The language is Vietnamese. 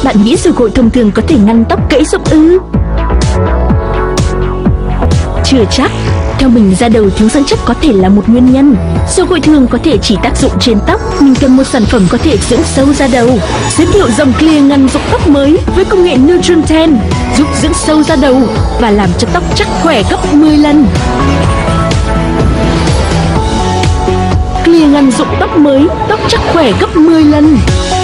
Bạn nghĩ dầu gội thông thường có thể ngăn tóc gãy rụng ư? Chưa chắc. Theo mình, da đầu thiếu dưỡng chất có thể là một nguyên nhân. Dầu gội thường có thể chỉ tác dụng trên tóc. Mình cần một sản phẩm có thể dưỡng sâu da đầu. Giới thiệu dòng Clear ngăn rụng tóc mới với công nghệ Neutron 10, giúp dưỡng sâu da đầu và làm cho tóc chắc khỏe gấp 10 lần. Clear ngăn rụng tóc mới, tóc chắc khỏe gấp 10 lần.